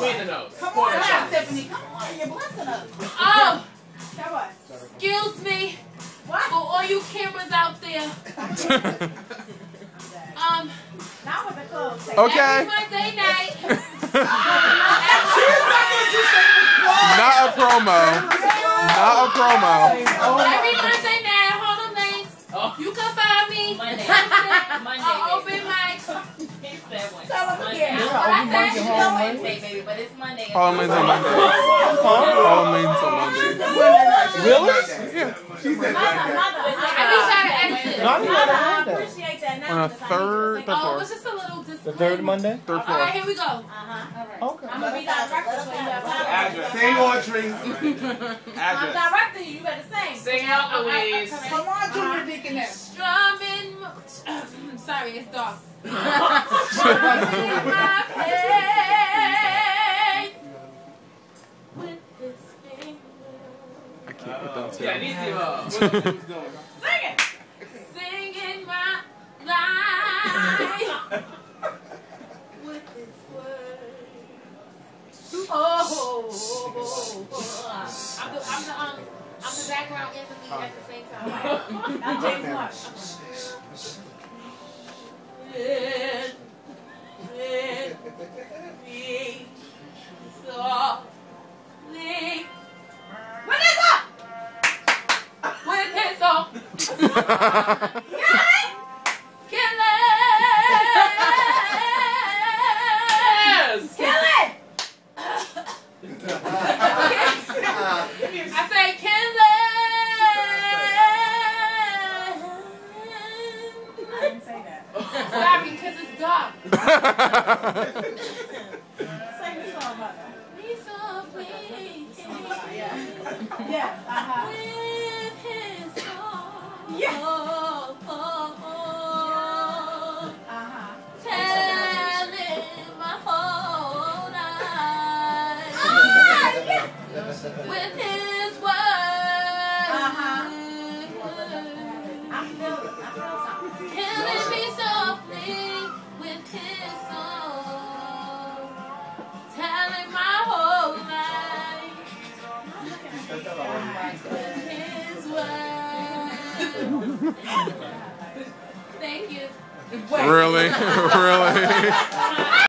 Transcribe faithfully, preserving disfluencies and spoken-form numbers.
Between the nose. Come on now, Tiffany. Come on, you're blessing us. Um, Come on. excuse me. What? For all you cameras out there. um, Not with the clothes. Okay. Every Monday night. Not a promo. Not a promo. Every Monday night, Harlem Lanes. You can find me. Monday. Monday. Uh, open mic. Tell them again. What I said. Wednesday, baby, but it's Monday. Harlem Lanes on Monday. Harlem Lanes on Monday. Really? Yeah. She said Mother, that. mother. I be trying to edit this. No, I didn't know Mother, that. I appreciate that. On a third, third Oh, it floor. was just a little The disclaimer. third Monday? Third All floor. right, here we go. Uh-huh. All right. Okay. I'm going to be director so you have time. Address. Sing Audrey. I'm Address. directing you. You better sing. Sing out, Louise. Come on, Junior Deaconess. Strumming. Sorry, it's dark. Strumming my pain with this finger. I can't with them too. Yeah, these two. uh, Sing it. Singing my life with this word. Oh, oh, oh, oh. I'm the, I'm the, um, I'm the background interlude at the same time. Now, James Marsh. With, with me, softly. With his song! With his song! Kill it! Kill it! I say kill it! I didn't say that. Sorry, because it's dark. Sing the song, mother. Me softly. Yeah. Yeah. Uh-huh. With his song. Yeah. Oh, oh, oh. Uh-huh. Telling my whole life. Ah, yeah. With his word. Uh-huh. I feel it. I feel something. Killing me softly with his song. Telling my whole life. With his word. Thank you. Really? Really?